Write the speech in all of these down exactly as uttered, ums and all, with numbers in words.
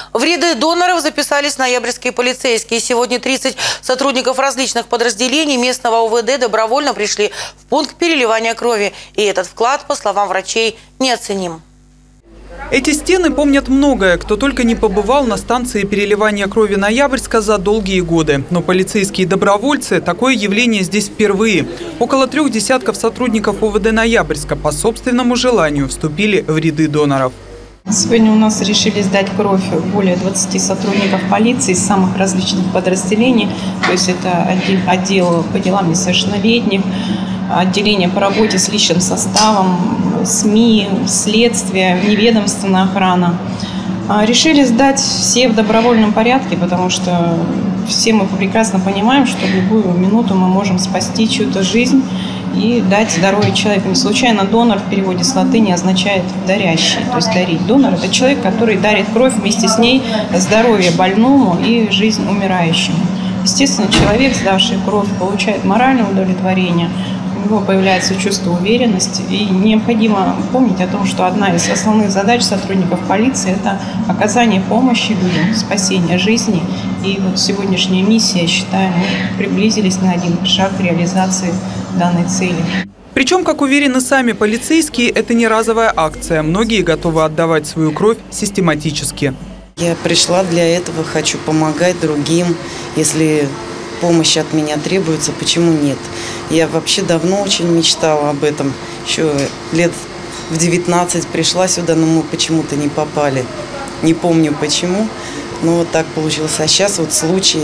В ряды доноров записались ноябрьские полицейские. Сегодня тридцать сотрудников различных подразделений местного ОВД добровольно пришли в пункт переливания крови. И этот вклад, по словам врачей, неоценим. Эти стены помнят многое, кто только не побывал на станции переливания крови Ноябрьска за долгие годы. Но полицейские добровольцы – такое явление здесь впервые. Около трех десятков сотрудников ОВД Ноябрьска по собственному желанию вступили в ряды доноров. Сегодня у нас решили сдать кровь более двадцати сотрудников полиции из самых различных подразделений. То есть это отдел, отдел по делам несовершеннолетних, отделение по работе с личным составом, СМИ, следствие, неведомственная охрана. Решили сдать все в добровольном порядке, потому что все мы прекрасно понимаем, что в любую минуту мы можем спасти чью-то жизнь и дать здоровье человеку. Не случайно донор в переводе с латыни означает «дарящий», то есть дарить. Донор – это человек, который дарит кровь, вместе с ней здоровье больному и жизнь умирающему. Естественно, человек, сдавший кровь, получает моральное удовлетворение, у него появляется чувство уверенности. И необходимо помнить о том, что одна из основных задач сотрудников полиции – это оказание помощи людям, спасение жизни. И вот сегодняшняя миссия, я считаю, мы приблизились на один шаг к реализации данной цели. Причем, как уверены сами полицейские, это не разовая акция. Многие готовы отдавать свою кровь систематически. Я пришла для этого, хочу помогать другим. Если помощь от меня требуется, почему нет? Я вообще давно очень мечтала об этом. Еще лет в девятнадцать пришла сюда, но мы почему-то не попали. Не помню почему, но вот так получилось. А сейчас вот случай.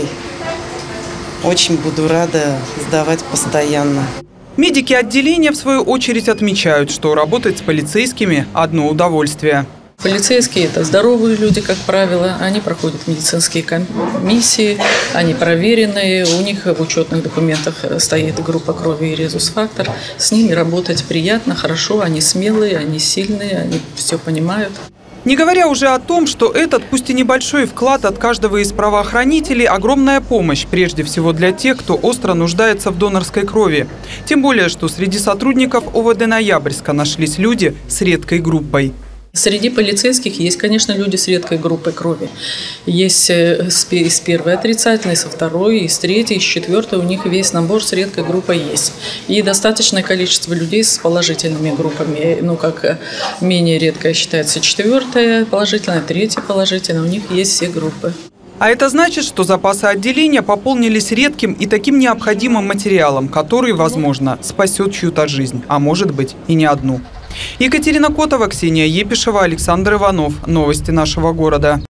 Очень буду рада сдавать постоянно. Медики отделения, в свою очередь, отмечают, что работать с полицейскими – одно удовольствие. Полицейские – это здоровые люди, как правило. Они проходят медицинские комиссии, они проверенные. У них в учетных документах стоит группа крови и резус-фактор. С ними работать приятно, хорошо. Они смелые, они сильные, они все понимают. Не говоря уже о том, что этот, пусть и небольшой вклад от каждого из правоохранителей – огромная помощь, прежде всего для тех, кто остро нуждается в донорской крови. Тем более, что среди сотрудников ОВД Ноябрьска нашлись люди с редкой группой. Среди полицейских есть, конечно, люди с редкой группой крови. Есть с первой отрицательной, со второй, и с третьей, и с четвертой. У них весь набор с редкой группой есть. И достаточное количество людей с положительными группами. Ну, как менее редкая считается четвертая положительная, третья положительная. У них есть все группы. А это значит, что запасы отделения пополнились редким и таким необходимым материалом, который, возможно, спасет чью-то жизнь, а может быть и не одну. Екатерина Котова, Ксения Епишева, Александр Иванов. Новости нашего города.